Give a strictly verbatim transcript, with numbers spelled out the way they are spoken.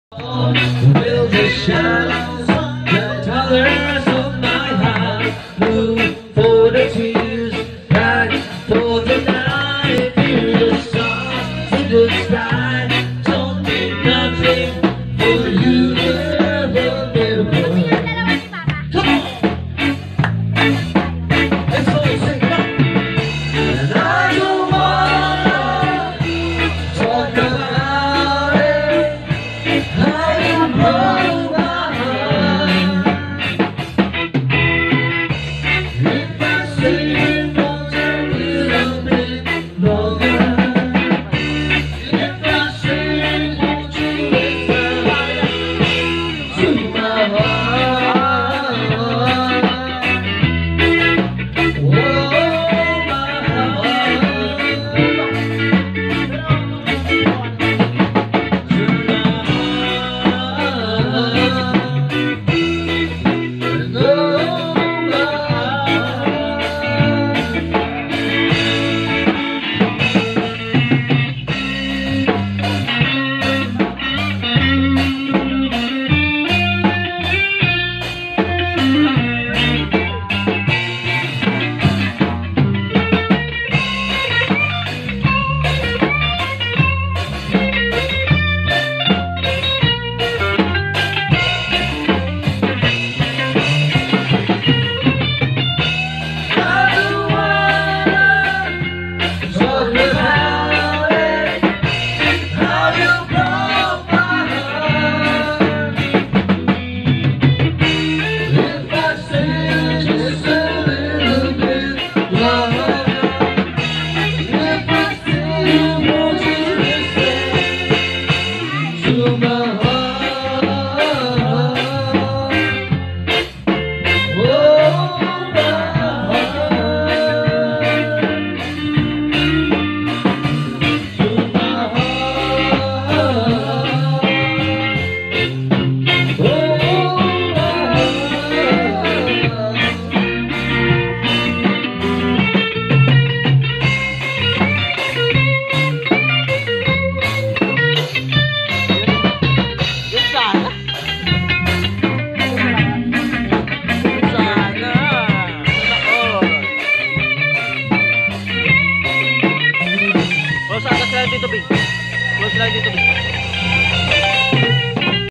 Will the shadows, the colors of my heart, blue for the tears, black for the night, hear the stars in the sky, don't mean nothing for you to ever, never. Come on! Let's all sing it up! And I don't wanna talk about it. I